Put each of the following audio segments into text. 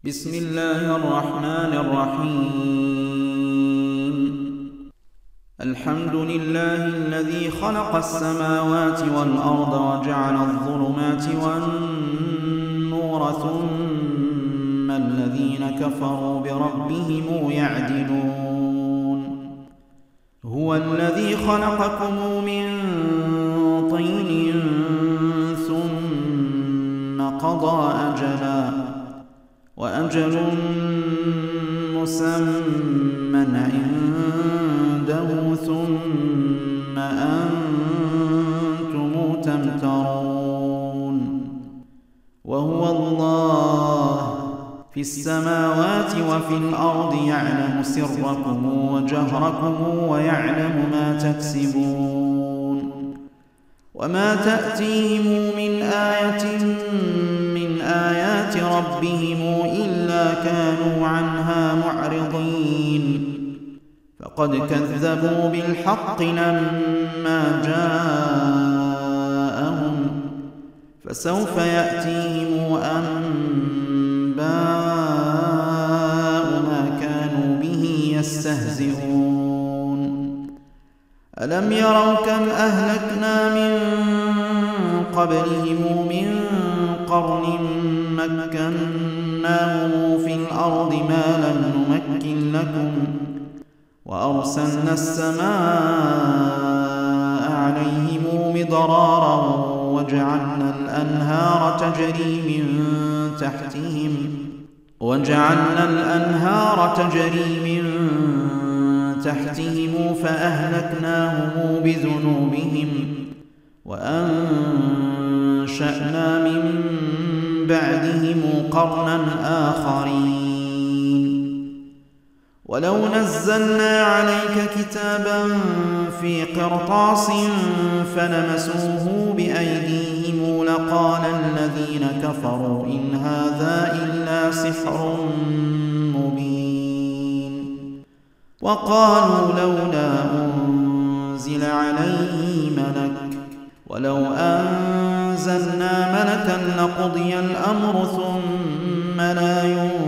بسم الله الرحمن الرحيم. الحمد لله الذي خلق السماوات والأرض وجعل الظلمات والنور ثم الذين كفروا بربهم يعدلون. هو الذي خلقكم من طين ثم قضى أجلا وأجل مسمى عنده ثم أنتم تمترون. وهو الله في السماوات وفي الأرض يعلم سركم وجهركم ويعلم ما تكسبون. وما تأتيهم من آية من آيات ربهم إلا كانوا عنها معرضين. فقد كذبوا بالحق لما جاءهم فسوف يأتيهم أنباء ما كانوا به يستهزئون. ألم يروا كم أهلكنا من قبلهم من قرن مكناهم في الأرض ما لم نمكن لكم وأرسلنا السماء عليهم مدرارا وجعلنا الأنهار تجري من تحتهم فأهلكناهم بذنوبهم وأنشأنا من بعدهم قرنا آخرين. ولو نزلنا عليك كتابا في قرطاس فلمسوه بأيديهم لقال الذين كفروا إن هذا إلا سحر مبين. وقالوا لولا أنزل عليه ملك ولو أنزلنا ملكا لقضي الأمر ثم لا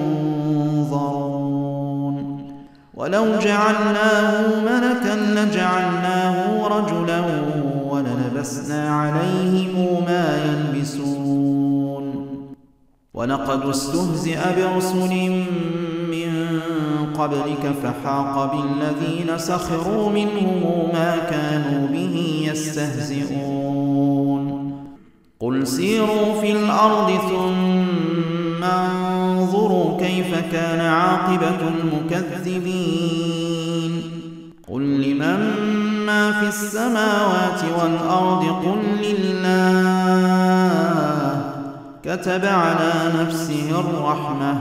ينظرون. ولو جعلناه ملكا لجعلناه رجلا وللبسنا عليهم ما يلبسون. ولقد استهزئ برسل من قبلك فحاق بالذين سخروا منهم ما كانوا به يستهزئون. قل سيروا في الأرض ثم انظروا كيف كان عاقبة المكذبين. قل لمن ما في السماوات والأرض قل لله كتب على نفسه الرحمة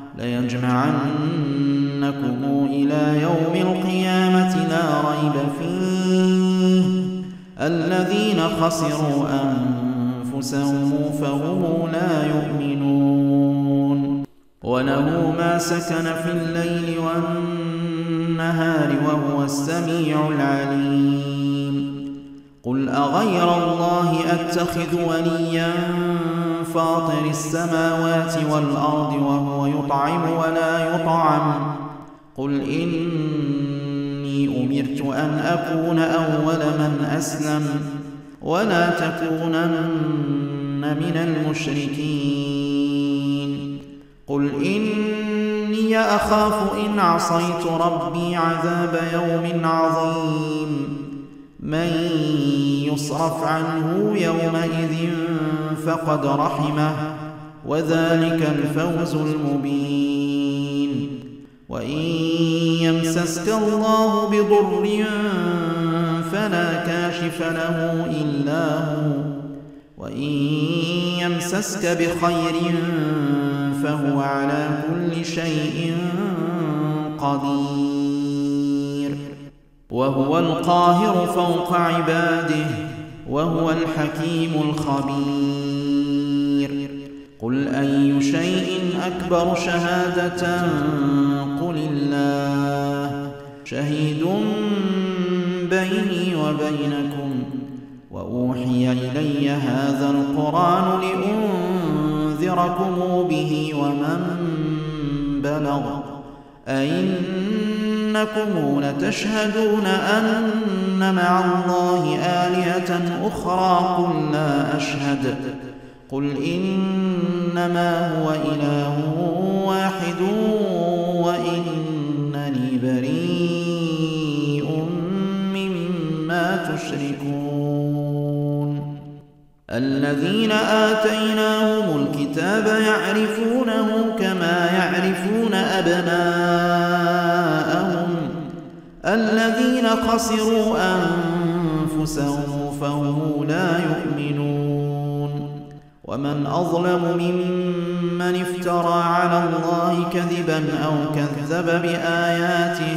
ليجمعنكم إلى يوم القيامة لا ريب فيه الذين خسروا أنفسهم فهم لا يؤمنون. وله ما سكن في الليل والنهار وهو السميع العليم. قل أغير الله أتخذ وليا فاطر السماوات والأرض وهو يطعم ولا يطعم. قل إني أمرت أن أكون أول من أسلم ولا تكونن من المشركين. قل إني أخاف إن عصيت ربي عذاب يوم عظيم. من يصرف عنه يومئذ فقد رحمه وذلك الفوز المبين. وإن يمسسك الله بضر فلا كاشف له إلا هو وإن يمسسك بخير فهو على كل شيء قدير. وهو القاهر فوق عباده وهو الحكيم الخبير. قل أي شيء أكبر شهادة قل الله شهيد بيني وبينكم وأوحي إلي هذا القرآن لأنذركم به ومن بلغ أئنكم لتشهدون أن مع الله آلهة أخرى قل لا أشهد قل إنما هو إله واحد وإنني بريء مما تشركون الذين آتيناهم الكتاب يعرفونه كما يعرفون أبناءهم الذين خسروا أنفسهم فهم لا يؤمنون ومن أظلم ممن افترى على الله كذبا أو كذب بآياته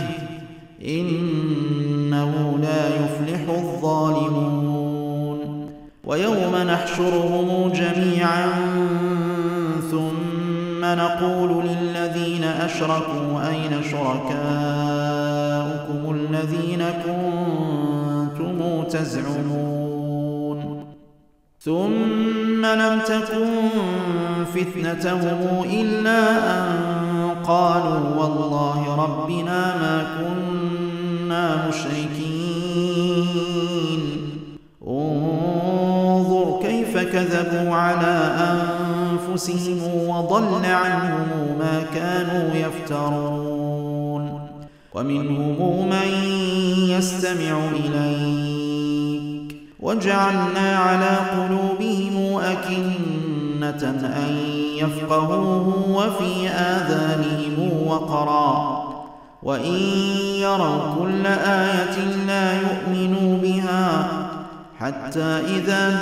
إنه لا يفلح الظالمون ويوم نحشرهم جميعا ثم نقول للذين أشركوا أين شركاؤكم الذين كنتم تزعمون ثم لم تكن فتنتهم إلا أن قالوا والله ربنا ما كنا مشركين انظر كيف كذبوا على أنفسهم وضل عنهم ما كانوا يفترون ومنهم من يستمع إليك وجعلنا على قلوبهم أكنة أن يفقهوه وفي آذانهم وقرا وإن يروا كل آية لا يؤمنوا بها حتى إذا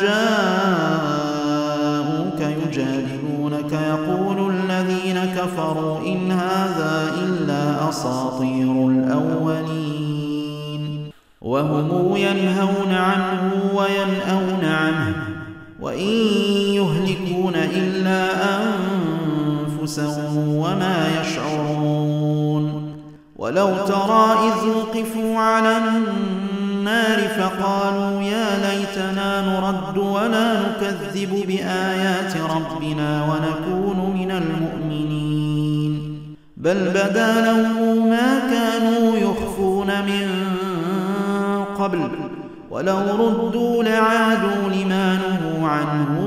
جاءوك يجادلونك يقول الذين كفروا إن هذا إلا أساطير الأولين وهم ينهون عنه وينأون عنه وإن يهلكون إلا أنفسهم وما يشعرون ولو ترى إذ وقفوا على النار فقالوا يا ليتنا نرد ولا نكذب بآيات ربنا ونكون من المؤمنين بل بدا لهم ما كانوا يخفون من قبل ولو ردوا لعادوا لما نهوا عنه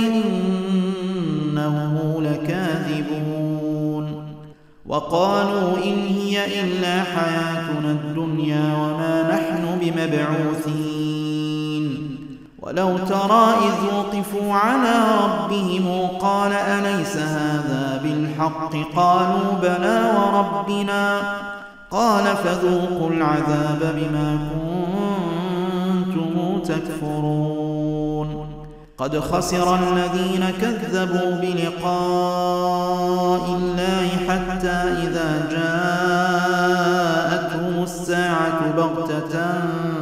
وإنهم لكاذبون وقالوا إن هي إلا حياتنا الدنيا وما نحن بمبعوثين ولو ترى إذ وقفوا على ربهم قال أليس هذا بالحق قالوا بلى وربنا قال فذوقوا العذاب بما كنتم تكفرون قد خسر الذين كذبوا بلقاء الله حتى إذا جاءتهم الساعة بغتة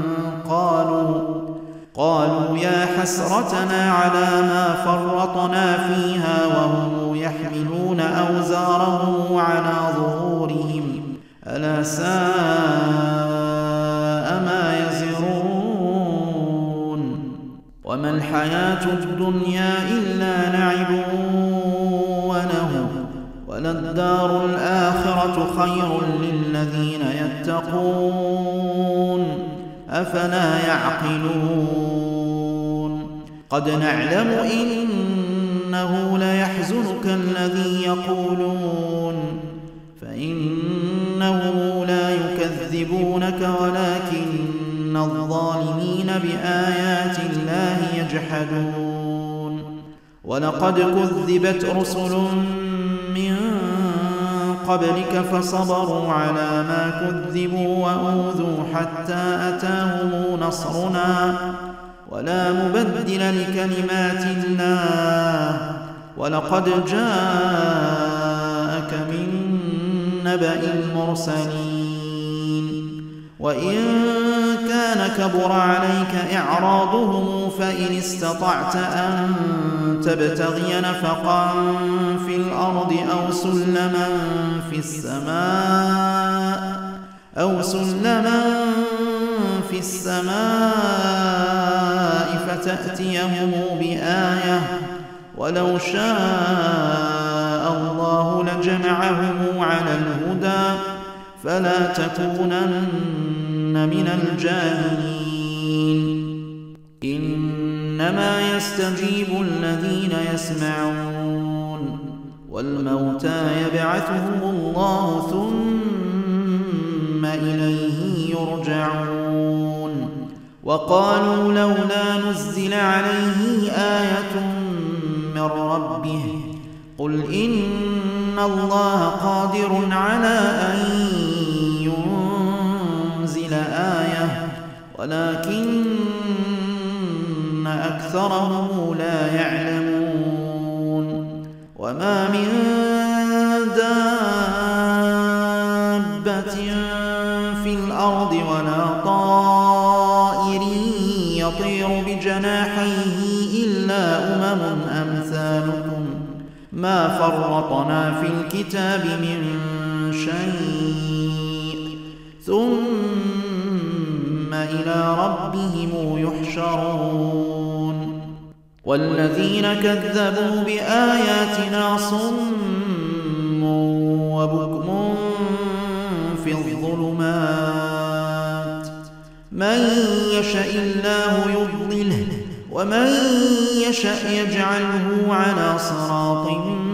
قالوا يا حسرتنا على ما فرطنا فيها وهم يحملون أوزارهم على ظهورهم ألا ساء ما يزرون وما الحياة الدنيا إلا لعب وله وللدار الآخرة خير للذين يتقون أفلا يعقلون قد نعلم إنه ليحزنك الذي يقولون فإنهم لا يكذبونك ولكن الظالمين بآيات الله يجحدون ولقد كذبت رسل من قبلك فصبروا على ما كذبوا وأوذوا حتى أتاهم نصرنا ولا مبدل لكلمات الله ولقد جاءك من نبأ المرسلين وإن كان كبر عليك إعراضهم فإن استطعت أن تبتغي نفقا في الأرض أو سلما في السماء فتأتيهم بآية ولو شاء الله لجمعهم على الهدى فلا تكونن من الجاهلين إنما يستجيب الذين يسمعون والموتى يبعثهم الله ثم إليه يرجعون وقالوا لولا نزل عليه آية من ربه قل إن الله قادر على أن ينزل آية ولكن أكثرهم لا يعلمون وما من دابة في الأرض ولا طائر يطير بجناحيه إلا أمثالكم ما فرطنا في الكتاب من شيء ثم إلى ربهم يحشرون والذين كذبوا بآياتنا صم وبكم في الظلمات من يشاء الله يضلله ومن يشاء يجعله على صراط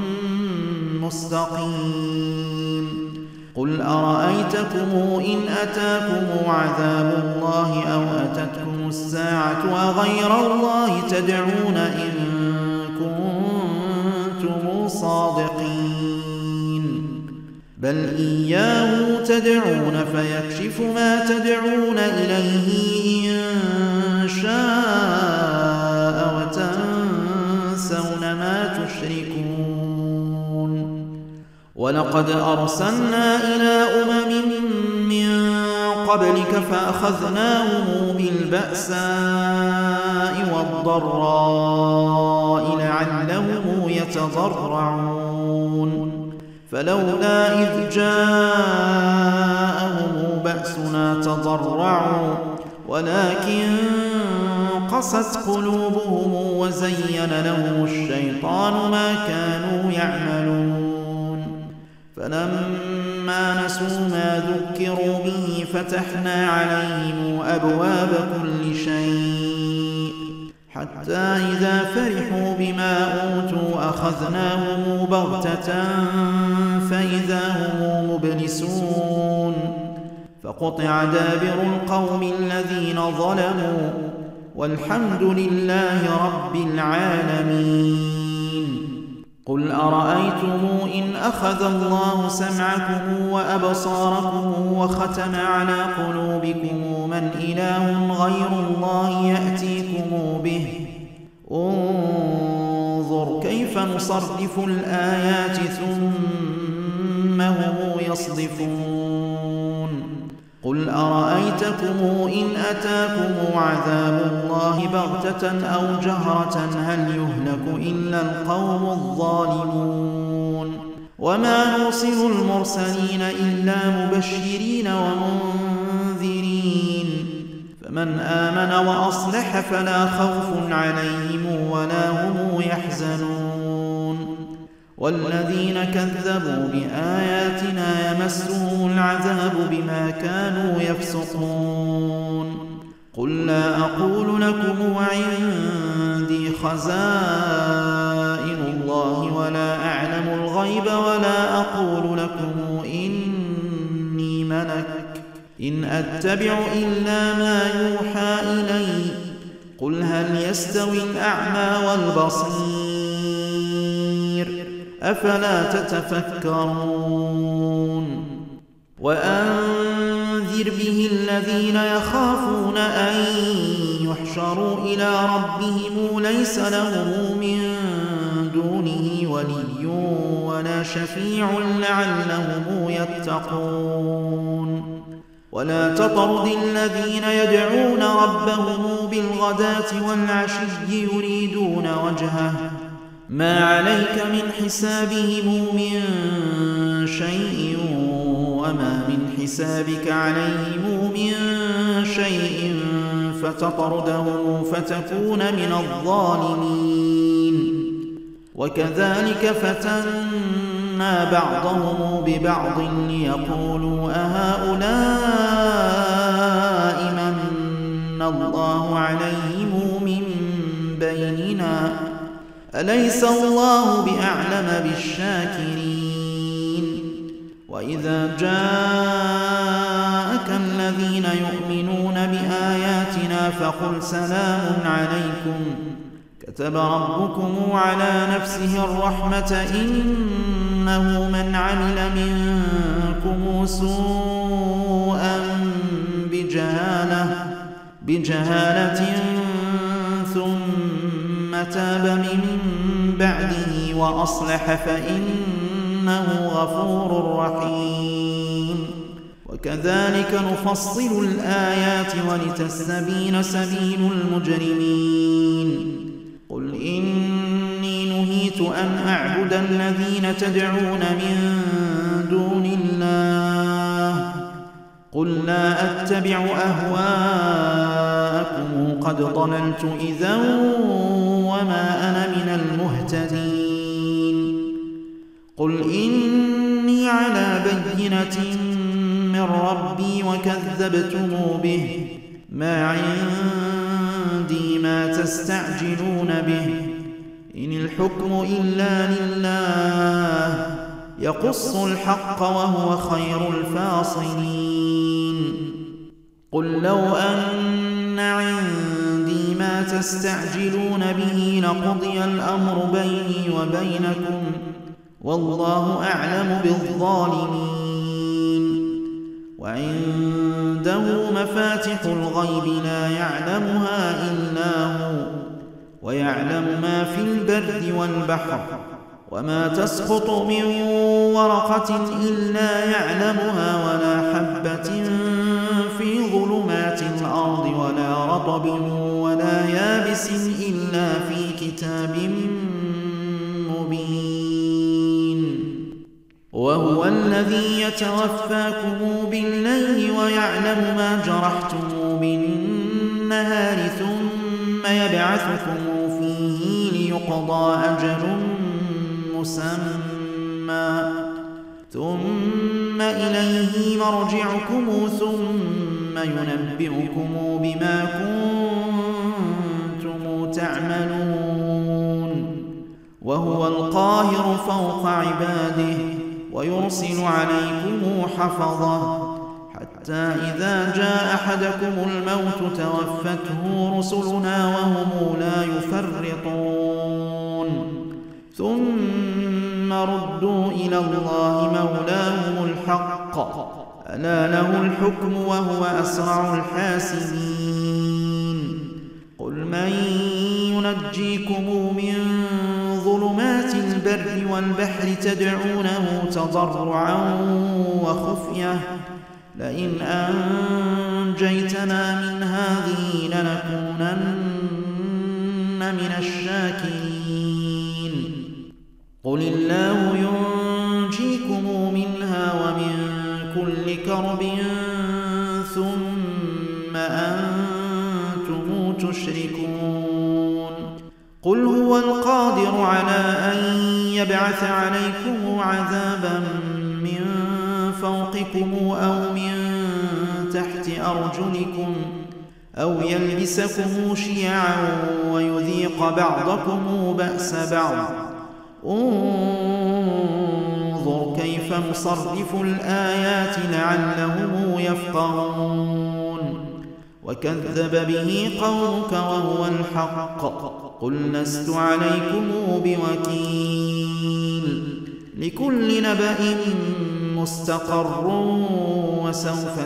مستقيم قل أرأيتكم إن أتاكم عذاب الله أو أتتكم الساعة أغير الله تدعون إن كنتم صادقين بل إياه تدعون فيكشف ما تدعون إليه إن شاء وتنسون ما تشركون ولقد أرسلنا إلى من قبلك فأخذناهم بالبأساء والضراء لعلهم يتضرعون فلولا إذ جاءهم بأسنا تضرعوا ولكن قست قلوبهم وزين لهم الشيطان ما كانوا يعملون فلما نسوا ما ذكروا به فتحنا عليهم أبواب كل شيء حتى إذا فرحوا بما أوتوا أخذناهم بغتة فإذا هم مبلسون فقطع دابر القوم الذين ظلموا والحمد لله رب العالمين قل أرأيتم إن أخذ الله سمعكم وأبصاركم وختم على قلوبكم من إله غير الله يأتيكم به انظر كيف نصرف الآيات ثم هم يصدفون قل أرأيتكم إن أتاكم عذاب الله بغتة أو جهرة هل يهلك إلا القوم الظالمون وما نرسل المرسلين إلا مبشرين ومنذرين فمن آمن وأصلح فلا خوف عليهم ولا هم يحزنون والذين كذبوا بآياتنا يمسهم العذاب بما كانوا يفسقون قل لا أقول لكم عندي خزائن الله ولا أعلم الغيب ولا أقول لكم إني ملك إن أتبع إلا ما يوحى إلي قل هل يستوي الأعمى والبصير أفلا تتفكرون وأنذر به الذين يخافون أن يحشروا إلى ربهم ليس لهم من دونه ولي ولا شفيع لعلهم يتقون ولا تطرد الذين يدعون ربهم بالغداة والعشي يريدون وجهه ما عليك من حسابهم من شيء وما من حسابك عليهم من شيء فتطردهم فتكون من الظالمين وكذلك فتنا بعضهم ببعض ليقولوا أهؤلاء من الله عليهم من بيننا أليس الله بأعلم بالشاكرين وإذا جاءك الذين يؤمنون بآياتنا فقل سلام عليكم كتب ربكم على نفسه الرحمة إنه من عمل منكم سوءا بجهالة ثم تاب من بعده وأصلح فإنه غفور رحيم وكذلك نفصل الآيات ولتستبين سبيل المجرمين قل إني نهيت أن أعبد الذين تدعون من دون الله قل لا أتبع أهواءكم قد ضللت إذا وما أنا من المهتدين قل إني على بينة من ربي وكذبتم به ما عندي ما تستعجلون به إن الحكم إلا لله يقص الحق وهو خير الفاصلين قل لو أن عندي ما تستعجلون به لقضي الأمر بيني وبينكم والله أعلم بالظالمين وعنده مفاتح الغيب لا يعلمها إلا هو ويعلم ما في البر والبحر وما تسقط من ورقة إلا يعلمها ولا حبة في ظلمات الأرض ولا رطب ولا يابس إلا في كتاب مبين وهو الذي يتوفاكم بالليل ويعلم ما جرحتم بالنهار ثم يبعثكم فيه ليقضى أجل مسمى ثم إليه مرجعكم ثم ينبئكم بما كنتم تعملون وهو القاهر فوق عباده ويرسل عليكم حفظة حتى إذا جاء أحدكم الموت توفته رسلنا وهم لا يفرطون ثم ردوا إلى الله مولاهم الحق ألا له الحكم وهو أسرع الحاسبين قل من ينجيكم من ظلمات البر والبحر تدعونه تضرعا وخفية لئن أنجيتنا من هذه لنكونن من الشاكرين قل الله ينجيكم منها ومن كل كرب ثم أنتم تشركون قل هو القادر على أن يبعث عليكم عذابا من فوقكم أو من تحت أرجلكم أو يلبسكم شيعا ويذيق بعضكم بأس بعض انظر كيف نصرف الآيات لعلهم يفقهون وكذب به قومك وهو الحق قل لست عليكم بوكيل لكل نبأ مستقر وسوف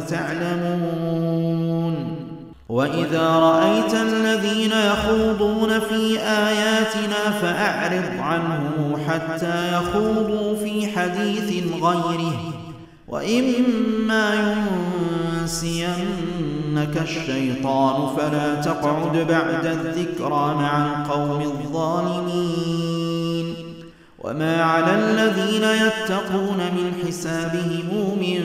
تعلمون وإذا رأيت الذين يخوضون في آياتنا فأعرض عنهم حتى يخوضوا في حديث غيره وإما ينسينك الشيطان فلا تقعد بعد الذكرى مع القوم الظالمين وما على الذين يتقون من حسابهم من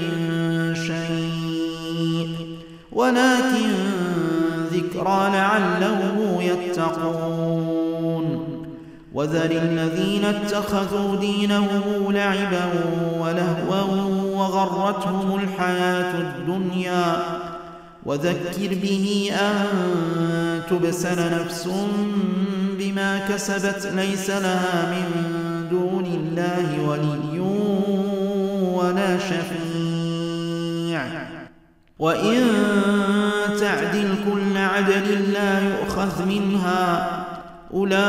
شيء ولكن ذكرى لعلهم يتقون وذر الذين اتخذوا دينهم لعبا ولهوا وغرتهم الحياة الدنيا وذكر به أن تبسل نفس بما كسبت ليس لها من دون الله ولي ولا شفيع وإن تعدل كل عدل لا يؤخذ منها أولئك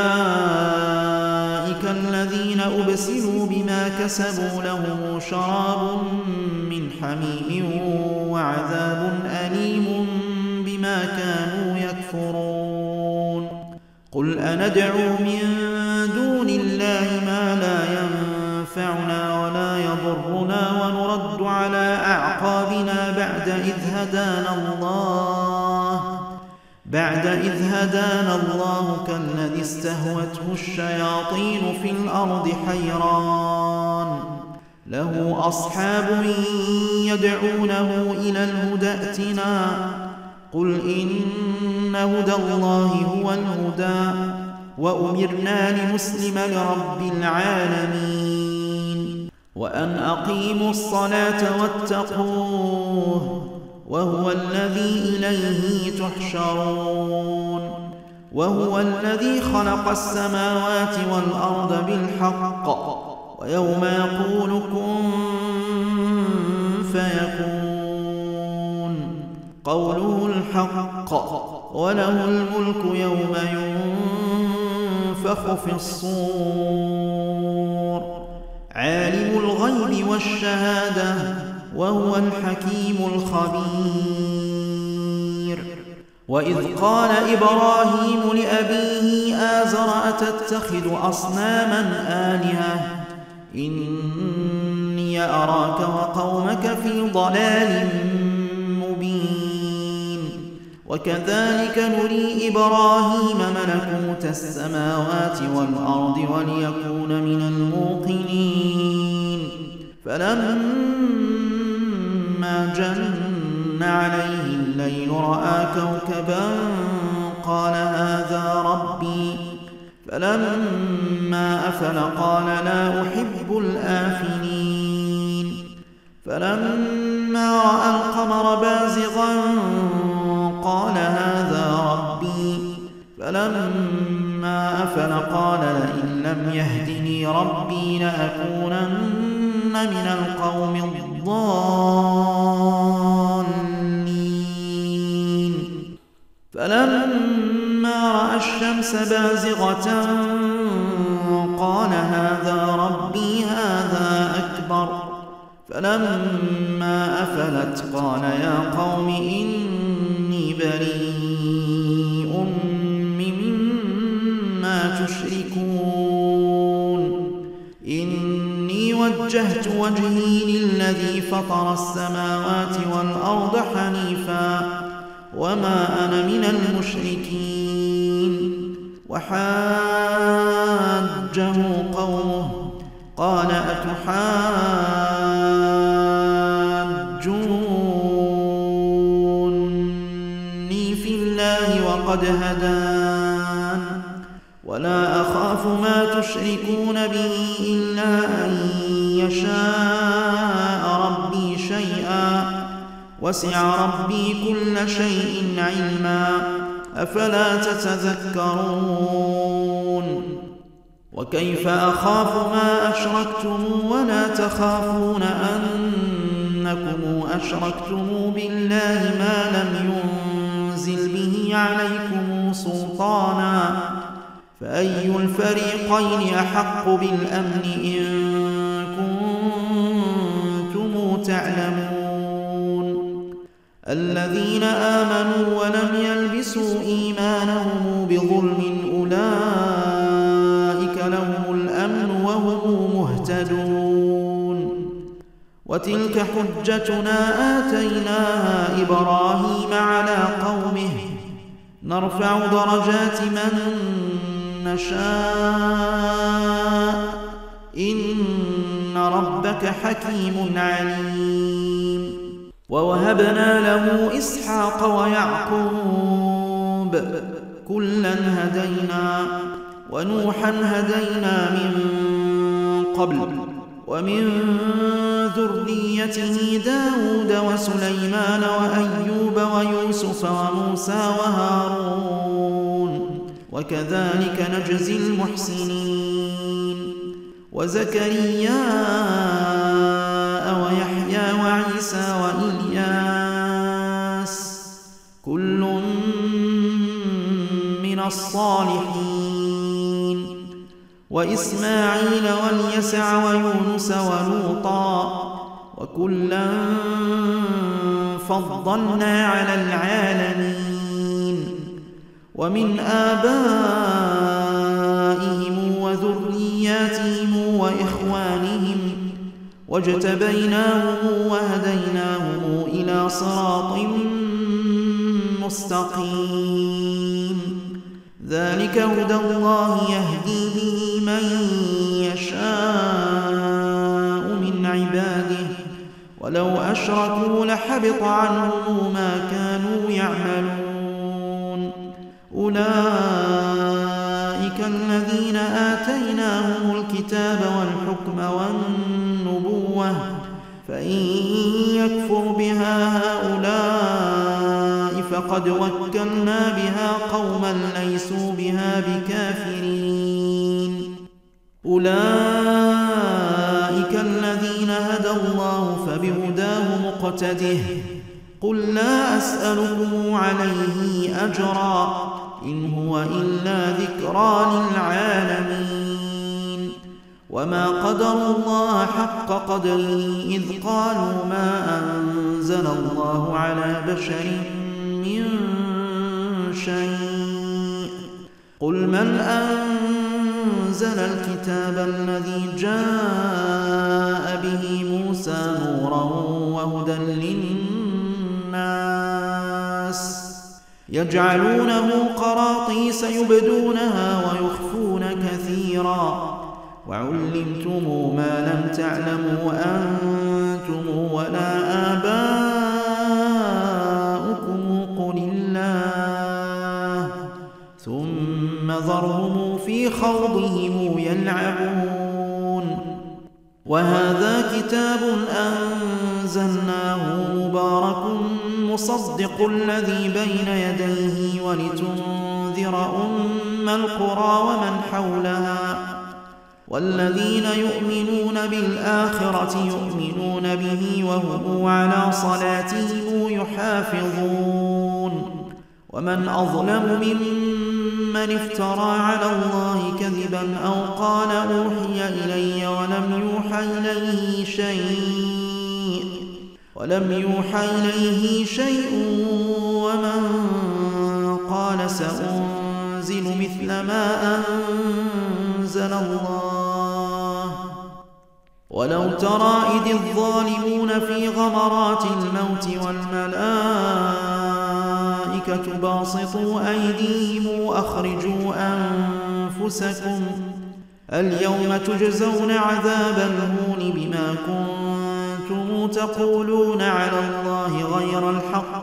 الذين أبسلوا بما كسبوا لهم شراب من حميم وعذاب أليم بما كانوا يكفرون قل أندعو من دون الله ما لا ينفعنا ولا يضرنا ونرد على أعقابنا بعد إذ هدانا الله كالذي استهوته الشياطين في الأرض حيران له أصحاب يدعونه إلى الهدى ائتنا قل إن هدى الله هو الهدى وأمرنا لنسلم لرب العالمين وأن أقيموا الصلاة واتقوه وهو الذي إليه تحشرون وهو الذي خلق السماوات والأرض بالحق ويوم يقول كن فيكون قوله الحق وله الملك يوم ينفخ في الصور عالم الغيب والشهادة وهو الحكيم الخبير وإذ قال إبراهيم لأبيه آزر أتتخذ أصناما آلهة إني أراك وقومك في ضلال مبين وكذلك نري إبراهيم ملكوت السماوات والأرض وليكون من الموقنين فلما جن عليه الليل رأى كوكبا قال هذا ربي فلما أفل قال لا أحب الآفلين فلما رأى القمر بازغا قال هذا ربي فلما أفل قال لئن لم يهدني ربي لأكونن من القوم الضالين فلما رأى الشمس بازغة قال هذا ربي هذا أكبر فلما أفلت قال يا قوم إني بريء مما تشركون إني وجهت وجهي للذي فطر السماوات والأرض حنيفا وما أنا من المشركين وحاجه قومه قال أتحاجوني في الله وقد هدان ولا أخاف ما تشركون به إلا أن يشاء ربي شيئا وسع ربي كل شيء علما أفلا تتذكرون وكيف أخاف ما أشركتم ولا تخافون أنكم أشركتم بالله ما لم ينزل به عليكم سلطانا فأي الفريقين أحق بالأمن إن كنتم تعلمون الذين آمنوا ولم يلبسوا إيمانهم بظلم أولئك لهم الأمن وهم مهتدون وتلك حجتنا آتيناها إبراهيم على قومه نرفع درجات من نشاء إن ربك حكيم عليم ووهبنا له إسحاق ويعقوب كلا هدينا ونوحا هدينا من قبل ومن ذريته داود وسليمان وأيوب ويوسف وموسى وهارون وكذلك نجزي المحسنين وزكريا ويحيى وعيسى وإلياس كل من الصالحين وإسماعيل واليسع ويونس ولوطا وكلا فضلنا على العالمين ومن آبائهم وذرياتهم وإخوانهم واجتبيناهم وهديناهم إلى صراط مستقيم ذلك هدى الله يهدي به من يشاء من عباده ولو أشركوا لحبط عنهم ما كانوا يعملون أولئك الذين آتيناهم الكتاب والحكم والنبوة فإن يكفر بها هؤلاء فقد وكلنا بها قوما ليسوا بها بكافرين أولئك الذين هدى الله فبهداه مقتده قل لا أسألكم عليه أجرا إن هو إلا ذكرى للعالمين وما قدروا الله حق قدره إذ قالوا ما أنزل الله على بشر من شيء قل من أنزل الكتاب الذي جاء به موسى نورا وهدى للناس يجعلونه قراطيس يبدونها ويخفون كثيرا وعلمتم ما لم تعلموا أنتم ولا آباؤكم قل الله ثم ذرهم في خوضهم يلعبون وهذا كتاب أنزلناه مبارك مصدق الذي بين يديه ولتنذر أم القرى ومن حولها والذين يؤمنون بالآخرة يؤمنون به وهم على صلاتهم يحافظون ومن أظلم ممن افترى على الله كذبا أو قال أوحي إلي ولم يوحى إليه شيء ومن قال سأنزل مثل ما أنزل الله ولو ترى إذ الظالمون في غمرات الموت والملائكة باسطوا أيديهم أخرجوا أنفسكم اليوم تجزون عذاب الهون بما كنتم تقولون على الله غير الحق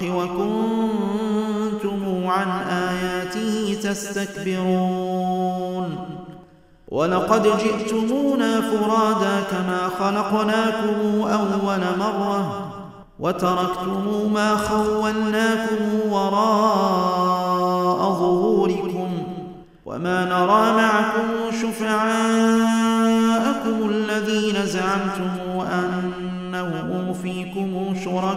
وكنتم عن آياته تستكبرون ولقد جئتمونا فرادا كما خلقناكم أول مرة وتركتم ما خولناكم وراء ظهوركم وما نرى معكم شفعاءكم الذين زعمتم أنهم فيكم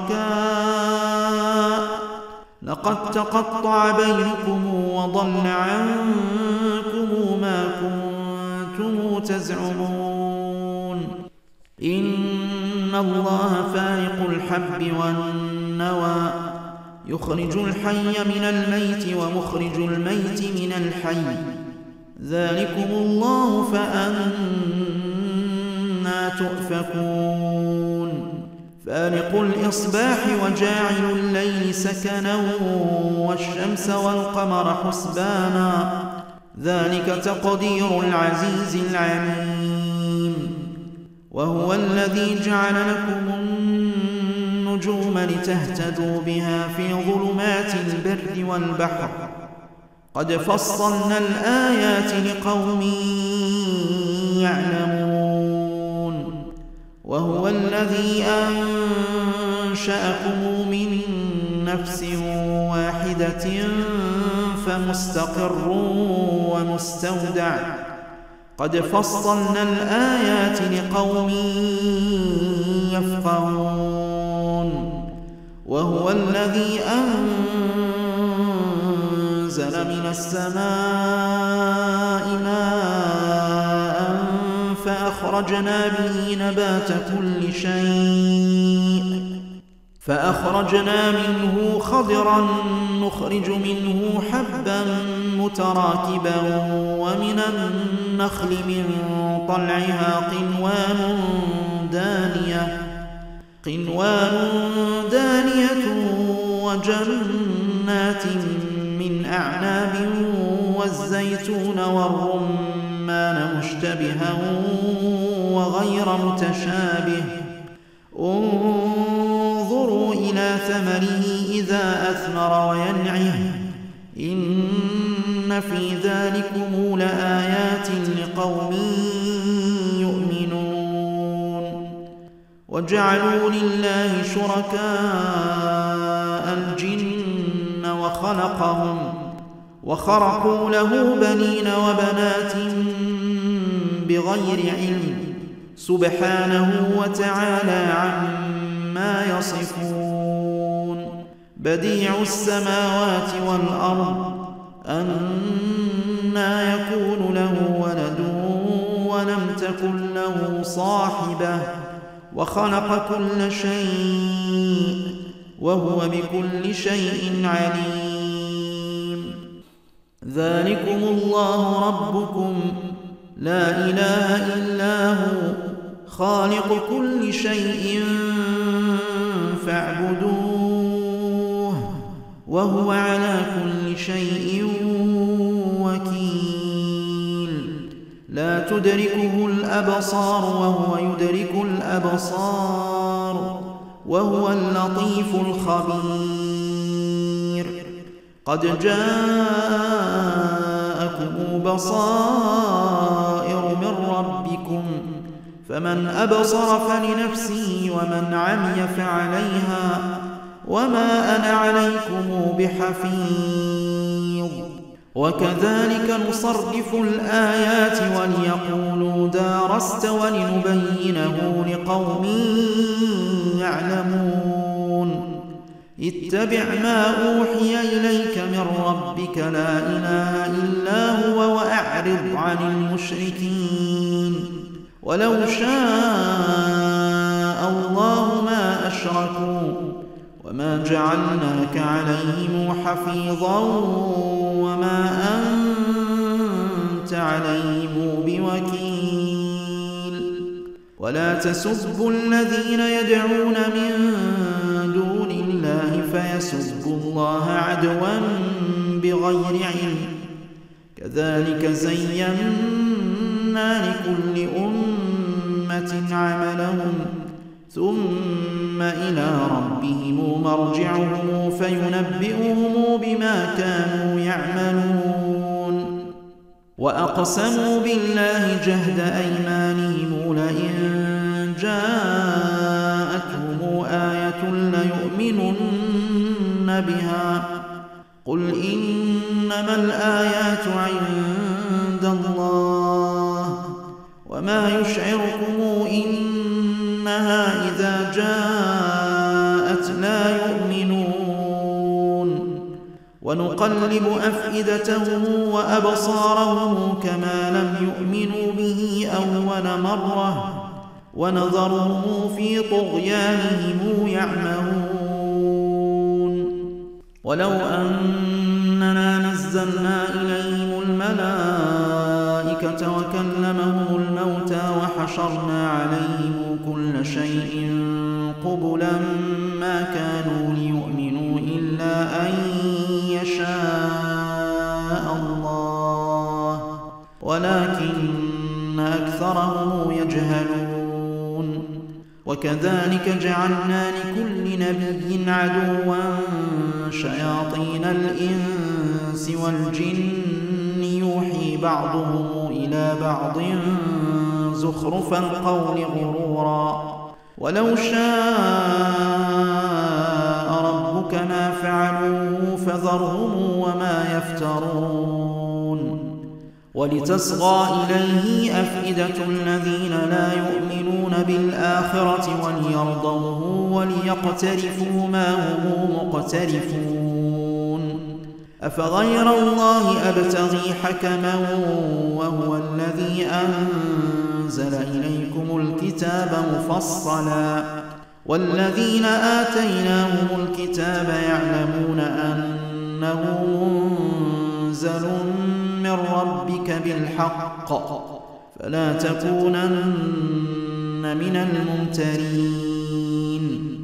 شركاء لقد تقطع بينكم وضل عنكم ما كنتم تزعمون إن الله فارق الحب والنوى يخرج الحي من الميت ومخرج الميت من الحي ذلكم الله فأنى تؤفكون فالق الإصباح وجاعل الليل سكنا والشمس والقمر حسبانا ذلك تقدير العزيز العليم وهو الذي جعل لكم النجوم لتهتدوا بها في ظلمات البر والبحر قد فصلنا الآيات لقوم يعلمون وهو الذي أنشأكم من نفس واحدة فمستقر ومستودع قد فصلنا الآيات لقوم يفقهون وهو الذي أنزل من السماء ماء فأخرجنا به نبات كل شيء فأخرجنا منه خضرا نخرج منه حبا متراكبا ومن النخل من طلعها قنوان دانية وجنات من أعناب والزيتون والرمان مشتبها وغير متشابه انظروا إلى ثمره إذا أثمر وينعه إن في ذلكم لآيات لقوم يؤمنون وجعلوا لله شركاء الجن وخرقوا له بنين وبنات بغير علم سبحانه وتعالى عما يصفون بديع السماوات والأرض أنى يكون له ولد ولم تكن له صاحبة وخلق كل شيء وهو بكل شيء عليم ذلكم الله ربكم لا إله إلا هو خالق كل شيء فاعبدوه وهو على كل شيء وكيل لا تدركه الأبصار وهو يدرك الأبصار وهو اللطيف الخبير قد جاءكم بصائر من ربكم فمن أبصر فلنفسه ومن عمي فعليها وما أنا عليكم بحفيظ وكذلك نصرف الآيات وليقولوا درست ولنبينه لقوم يعلمون اتبع ما أوحي إليك من ربك لا إله إلا هو وأعرض عن المشركين ولو شاء الله ما أشركوا وما جعلناك عليهم حفيظا وما أنت عليهم بوكيل ولا تسبوا الذين يدعون من دون الله فيسبوا الله عدوا بغير علم كذلك زينا لكل أمة عملهم ثم إلى ربهم مرجعهم فينبئهم بما كانوا يعملون وأقسموا بالله جهد أيمانهم لئن جاءتهم آية ليؤمنن بها قل إنما الآيات عند الله وما يشعركم إنها إذا جاءت لا يؤمنون ونقلب أفئدتهم وأبصارهم كما لم يؤمنوا به أول مرة ونذرهم في طغيانهم يعمهون ولو أننا نزلنا إليهم الملائكة وكلمهم الموتى وحشرنا عليهم كل شيء قبلا ما كانوا ليؤمنوا إلا أن يشاء الله ولكن أكثرهم يجهلون وكذلك جعلنا لكل نبي عدوا شياطين الإنس الإنس والجن يوحي بعضهم إلى بعض زخرف القول غرورا ولو شاء ربك ما فعلوه فذرهم وما يفترون ولتصغى إليه أفئدة الذين لا يؤمنون بالآخرة وليرضوه وليقترفوا ما هم مقترفون أفغير الله أبتغي حكما وهو الذي أنزل إليكم الكتاب مفصلا والذين آتيناهم الكتاب يعلمون أنه منزل من ربك بالحق فلا تكونن من الممترين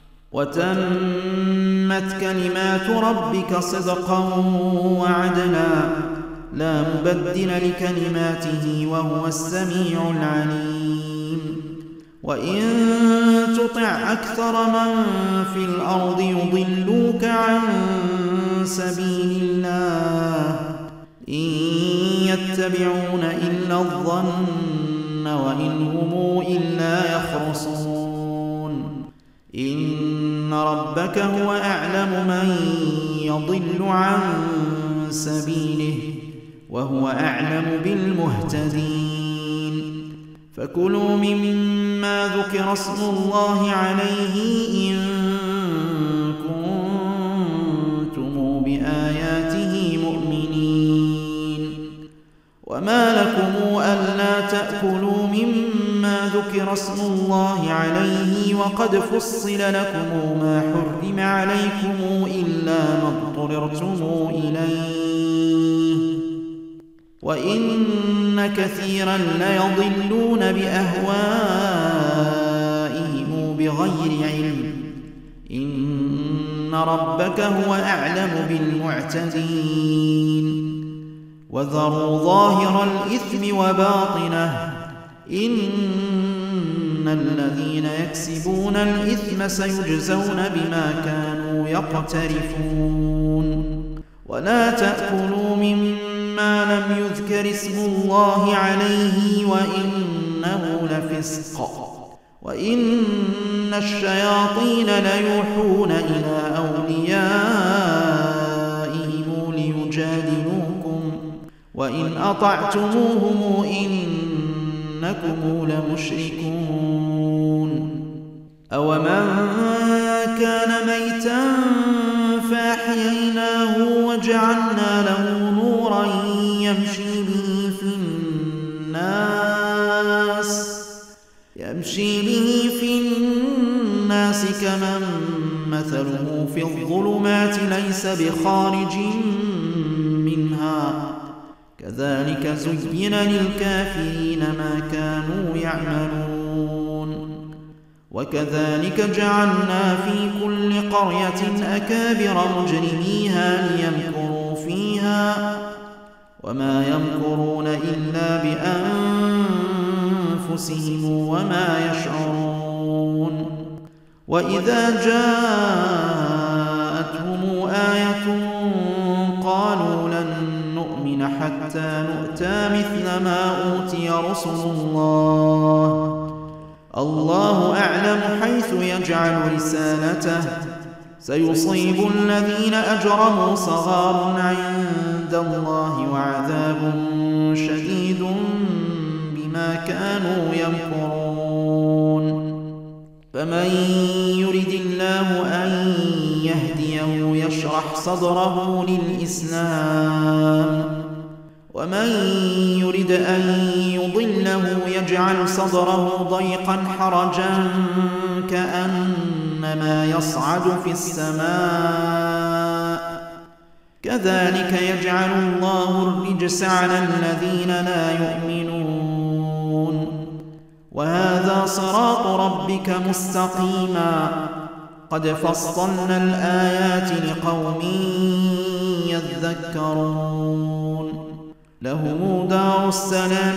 وتمت كلمات ربك صدقا وعدلا لا مبدل لكلماته وهو السميع العليم وإن تطع أكثر من في الأرض يضلوك عن سبيل الله إن يتبعون إلا الظن وإن هم إلا يخرصون إن ربك هو أعلم من يضل عن سبيله وهو أعلم بالمهتدين فكلوا مما ذكر اسم الله عليه إن كنتم بآياته مؤمنين وما لكم ألا تأكلوا مما ذكر اسم الله عليه وقد فصل لكم ما حرم عليكم إلا ما اضطررتم إليه وإن كثيرا ليضلون بأهوائهم بغير علم إن ربك هو أعلم بالمعتدين وذروا ظاهر الإثم وباطنه إن الذين يكسبون الإثم سيجزون بما كانوا يقترفون ولا تأكلوا مما لم يذكر اسم الله عليه وإنه لفسق وإن الشياطين ليوحون إلى أوليائهم ليجادلوكم وإن أطعتموهم إنكم لمشركون أومن كان ميتا فأحييناه وجعلنا له نورا يمشي به في الناس كمن مثله في الظلمات ليس بخارج منها كذلك زين للكافرين ما كانوا يعملون وكذلك جعلنا في كل قرية أكابر مجرميها ليمكروا فيها وما يمكرون إلا بأنفسهم وما يشعرون وإذا جاءتهم آية قالوا لن نؤمن حتى نؤتى مثل ما أوتي رسل الله أعلم حيث يجعل رسالته سيصيب الذين أجرموا صغار عند الله وعذاب شديد بما كانوا يمكرون فمن يرد الله أن يهديه يشرح صدره للإسلام ومن يرد أن يضله يجعل صدره ضيقا حرجا كأنما يصعد في السماء كذلك يجعل الله الرجس على الذين لا يؤمنون وهذا صراط ربك مستقيما قد فصلنا الآيات لقوم يذكرون لهم دار السلام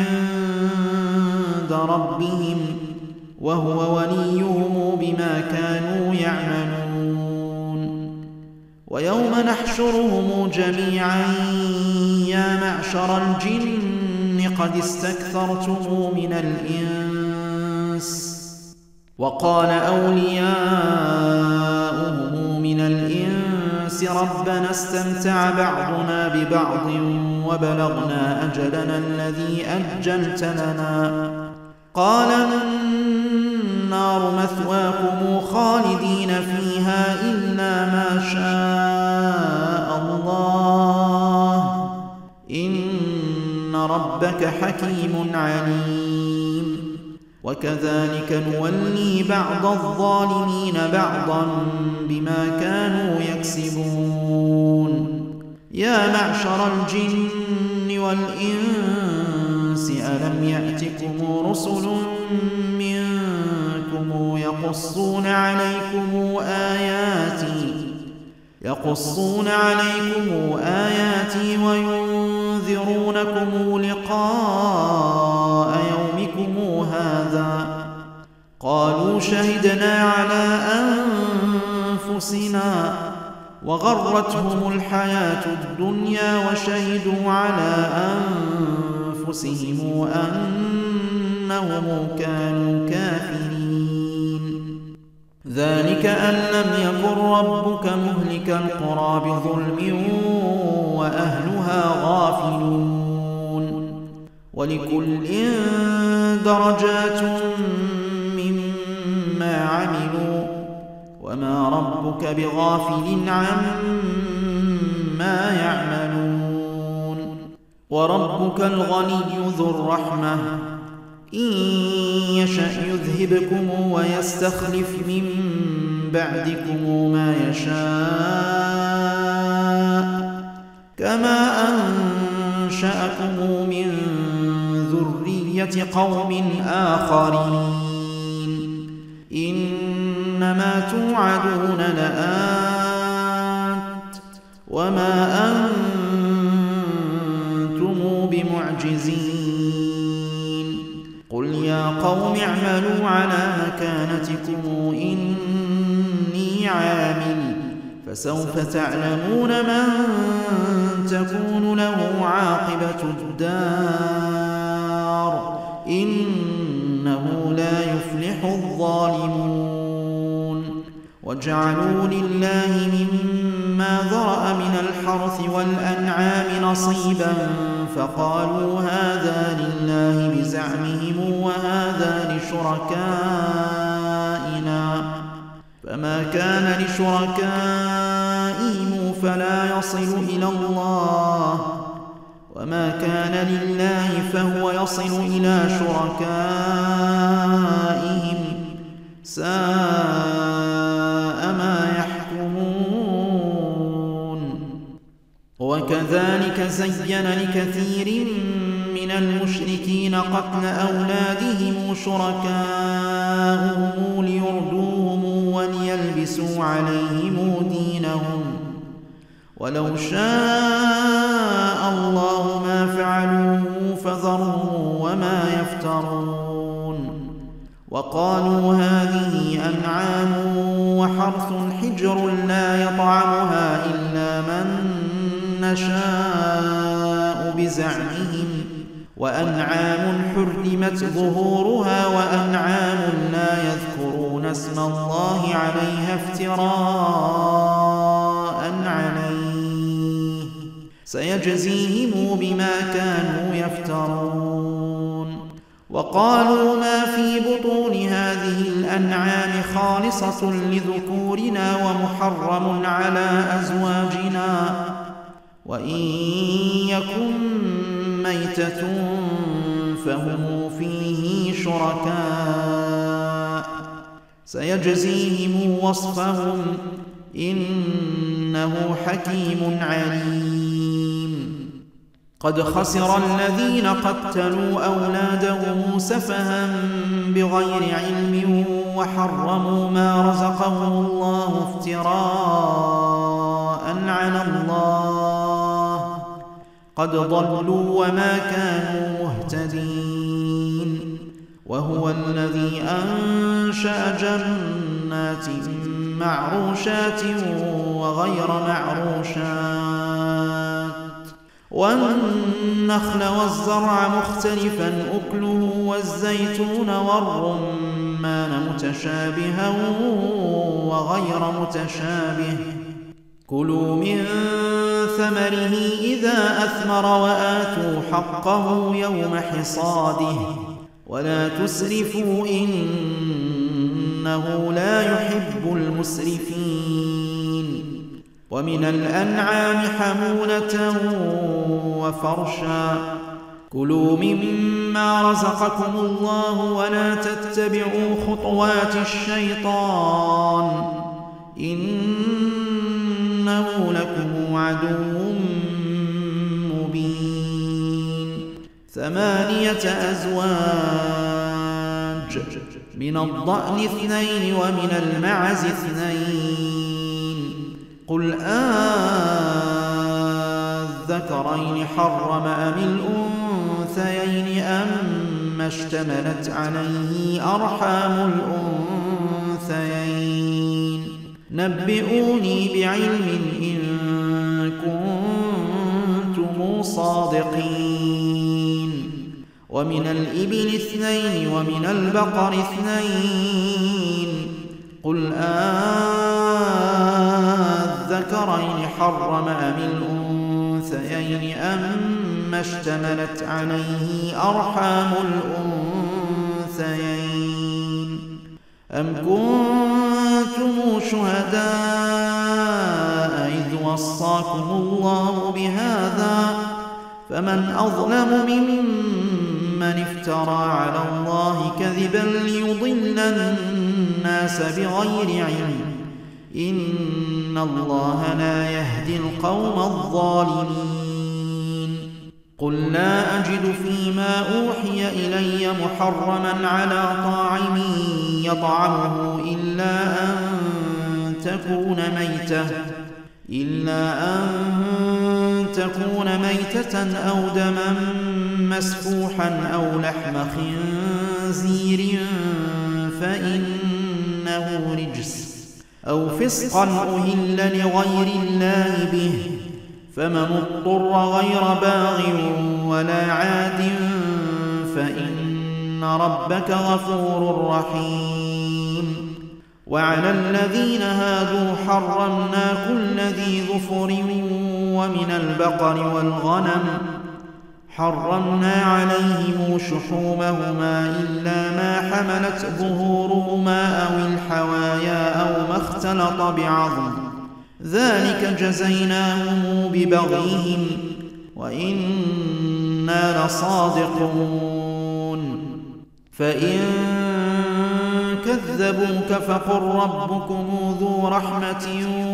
عند ربهم وهو وليهم بما كانوا يعملون ويوم نحشرهم جميعا يا معشر الجن قد استكثرتم من الإنس وقال أولياؤهم من الإنس ربنا استمتع بعضنا ببعض وبلغنا أجلنا الذي أجلت لنا قال النار مثواكم خالدين فيها إلا ما شاء الله إن ربك حكيم عليم وكذلك نولي بعض الظالمين بعضا بما كانوا يكسبون يا معشر الجن والإنس ألم يأتكم رسل منكم يقصون عليكم آياتي وينذرونكم لقاء يومكم هذا قالوا شهدنا على أنفسنا وغرتهم الحياة الدنيا وشهدوا على أنفسهم أنهم كانوا كافرين ذلك أن لم يكن ربك مهلك القرى بظلم وأهلها غافلون ولكل درجات مما عملوا وما ربك بغافل عما يعملون وربك الغني ذو الرحمة إن يشأ يذهبكم ويستخلف من بعدكم ما يشاء كما أنشأكم من ذرية قوم آخرين إنما توعدون لآت وما أنتم بمعجزين قل يا قوم اعملوا على مكانتكم إني عامل فسوف تعلمون من تكون له عاقبة الدار إنه لا يفلح الظالمون وجعلوا لله مما ذرأ من الحرث والأنعام نصيبا فقالوا هذا لله بزعمهم وهذا لشركائنا فما كان لشركائهم فلا يصل إلى الله وما كان لله فهو يصل إلى شركائهم ساء ما يحكمون وكذلك زين لكثير من المشركين قتل أولادهم شركاؤهم ليردوهم وليلبسوا عليهم دينهم ولو شاء الله ما فعلوه فذرهم وما يفترون وقالوا هذه أنعام وحرث حجر لا يطعمها إلا من نشاء بزعمهم وأنعام حرمت ظهورها وأنعام لا يذكرون اسم الله عليها افتراء عليه سيجزيهم بما كانوا يفترون وقالوا ما في بطون هذه الأنعام خالصة لذكورنا ومحرم على أزواجنا وإن يكن ميتة فهم فيه شركاء سيجزيهم وصفهم إنه حكيم عليم قد خسر الذين قتلوا أولادهم سفها بغير علم وحرموا ما رزقهم الله افتراء على الله قد ضلوا وما كانوا مهتدين وهو الذي أنشأ جنات معروشات وغير معروشات والنخل والزرع مختلفا أكله والزيتون والرمان متشابها وغير متشابه كلوا من ثمره إذا أثمر وآتوا حقه يوم حصاده ولا تسرفوا إنه لا يحب المسرفين ومن الأنعام حمولة وفرشا كلوا مما رزقكم الله ولا تتبعوا خطوات الشيطان إنه لكم عدو مبين 8 أزواج من الضأن 2 ومن المعز 2 قل الذكرين حرم أم الأنثيين أما اشتملت عليه أرحام الأنثيين نبئوني بعلم إن كنتم صادقين ومن الإبل 2 ومن البقر 2 قل الذكرين حرم أم الأنثيين أما اشتملت عليه أرحام الأنثيين أم كنتم شهداء إذ وصاكم الله بهذا فمن أظلم ممن افترى على الله كذبا ليضل الناس بغير علم إن الله لا يهدي القوم الظالمين قل لا أجد فيما أوحي إلي محرما على طاعم يطعمه إلا أن تكون ميتة أو دما مسفوحا أو لحم خنزير فإنه رجس أو فسقا أهل لغير الله به فمن اضطر غير باغ ولا عاد فإن ربك غفور رحيم وعلى الذين هادوا حرمنا كل ذي ظفر ومن البقر والغنم حرمنا عليهم شحومهما إلا ما حملت ظهورهما أو الحوايا أو ما اختلط بعظم ذلك جزيناهم ببغيهم وإنا لصادقون فإن كذبوك فقل ربكم ذو رحمة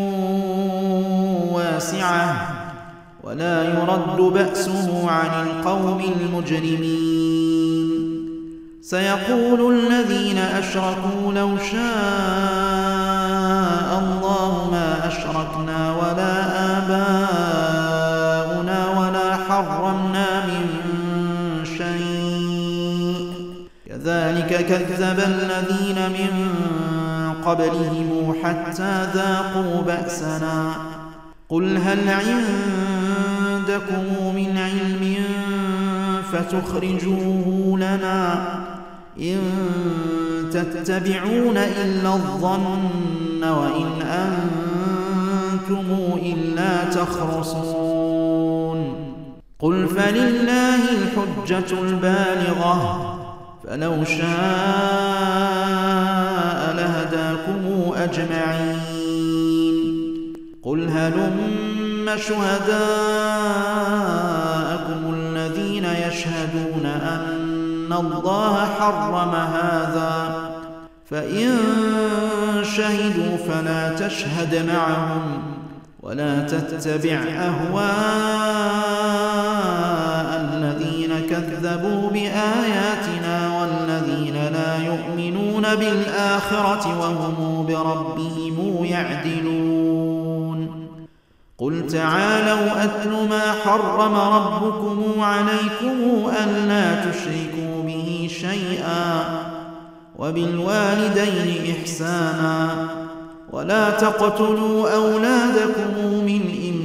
واسعة ولا يرد بأسه عن القوم المجرمين سيقول الذين أشركوا لو شاء الله ما أشركنا ولا آباؤنا ولا حرمنا من شيء كذلك كذب الذين من قبلهم حتى ذاقوا بأسنا قل هل عندكم من علم فتخرجوه لنا إن تتبعون إلا الظن وإن أنتم إلا تخرصون قل فلله الحجة البالغة فلو شاء لهداكم أجمعين قل هلم شهداءكم الذين يشهدون أن الله حرم هذا فإن شهدوا فلا تشهد معهم ولا تتبع أهواء الذين كذبوا بآياتنا والذين لا يؤمنون بالآخرة وهم بربهم يعدلون قل تعالوا أتل ما حرم ربكم عليكم ألا تشركوا به شيئا وبالوالدين إحسانا ولا تقتلوا أولادكم من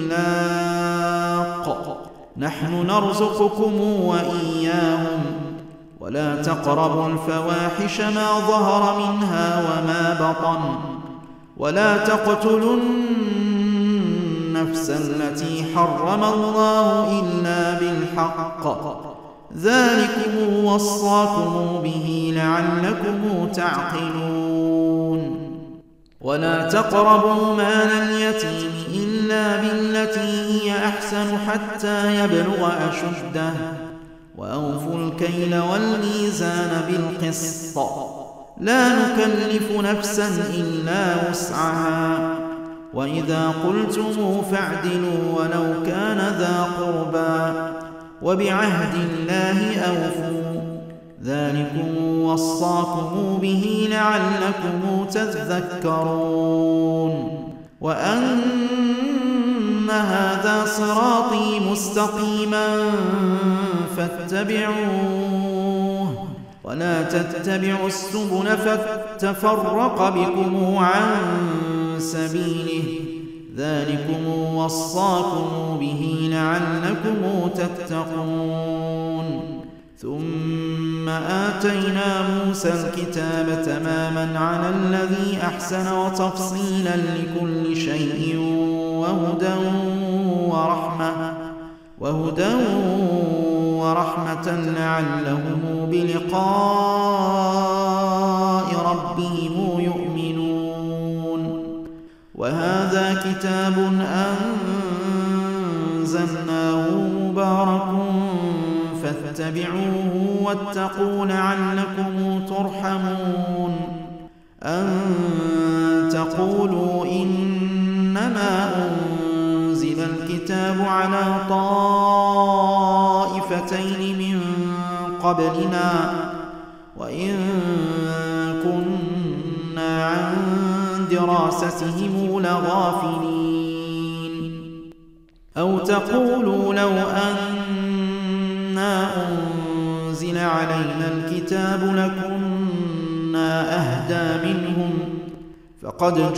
إملاق نحن نرزقكم وإياهم ولا تقربوا الفواحش ما ظهر منها وما بطن ولا تقتلوا النفس التي حرم الله إلا بالحق ذلكم وصاكم به لعلكم تعقلون ولا تقربوا مال اليتيم إلا بالتي هي أحسن حتى يبلغ أشده وأوفوا الكيل والميزان بالقسط لا نكلف نفسا إلا وسعها وإذا قلتم فاعدلوا ولو كان ذا قربى وبعهد الله أوفوا ذلكم وصاكم به لعلكم تذكرون وأن هذا صراطي مستقيما فاتبعوه ولا تتبعوا السبل فتفرق بكم عن سبيله ذلكم وصاكم به لعلكم تتقون ثم آتينا موسى الكتاب تماما على الذي أحسن وتفصيلا لكل شيء وهدى ورحمة لعلهم بلقاء ربهم يؤمنون وهذا كتاب أنزلناه مبارك فاتبعوه واتقوا لعلكم ترحمون أن تقولوا إنما أنزل الكتاب على طائفتين من قبلنا وإن كنا عن دراستهم لغافلين أو تقولوا لو أنا أنزل علينا الكتاب لكنا أهدى منهم فقد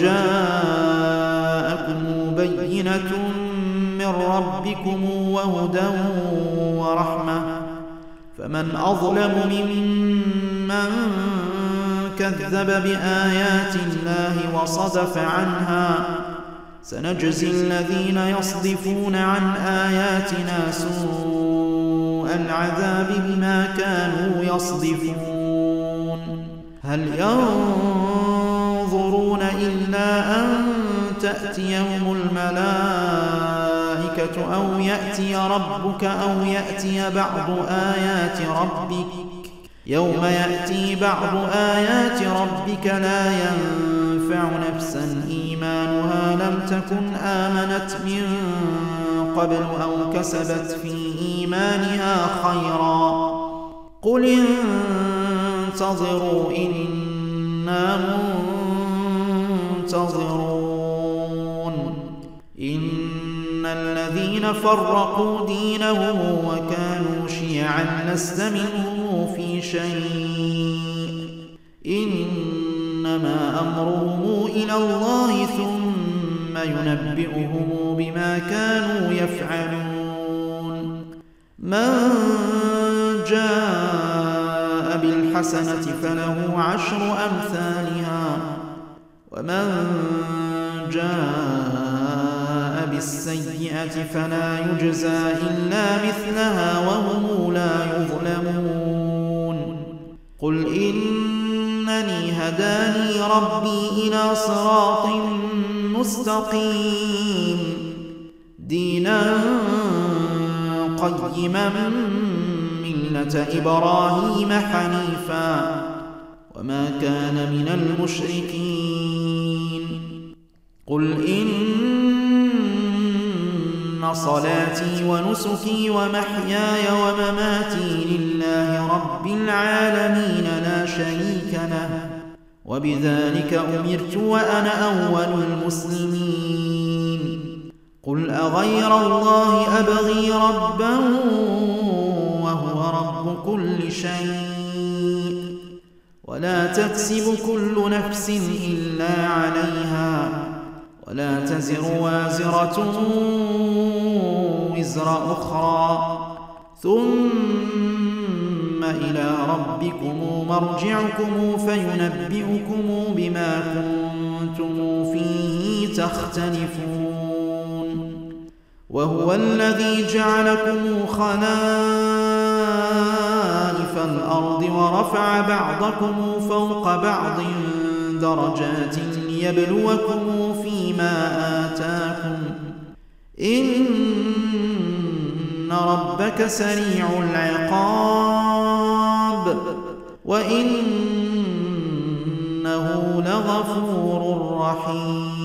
جاءكم بينة من ربكم وهدى ورحمة فمن أظلم ممن كذب بآيات الله وصدف عنها سنجزي الذين يصدفون عن آياتنا سوء العذاب بما كانوا يصدفون هل ينظرون إلا أن تأتيهم الملائكة أو يأتي ربك أو يأتي بعض آيات ربك يوم يأتي بعض آيات ربك لا ينفع نفسا إيمانها لم تكن آمنت من قبل أو كسبت في إيمانها خيرا قل انتظروا إنا منتظرون إن الذين فرقوا دينهم وكانوا شيعا لست منهم في شيء إنما أمرهم إلى الله ثم ينبئهم بما كانوا يفعلون من جاء بالحسنة فله 10 أمثالها ومن جاء بالسيئة فلا يجزى إلا مثلها وهم لا يظلمون قل إنني هداني ربي إلى صراط مستقيم دينا قيما ملة إبراهيم حنيفا وما كان من المشركين قل إن صلاتي ونسكي ومحياي ومماتي لله رب العالمين لا شريك له وبذلك أمرت وأنا أول المسلمين قل أغير الله أبغي ربا وهو رب كل شيء ولا تكسب كل نفس إلا عليها ولا تزر وازرة وزر أخرى ثم إلى ربكم مرجعكم فينبئكم بما كنتم فيه تختلفون وهو الذي جعلكم خلائف الأرض ورفع بعضكم فوق بعض درجات ليبلوكم فيما آتاكم إن ربك سريع العقاب وإنه لغفور رحيم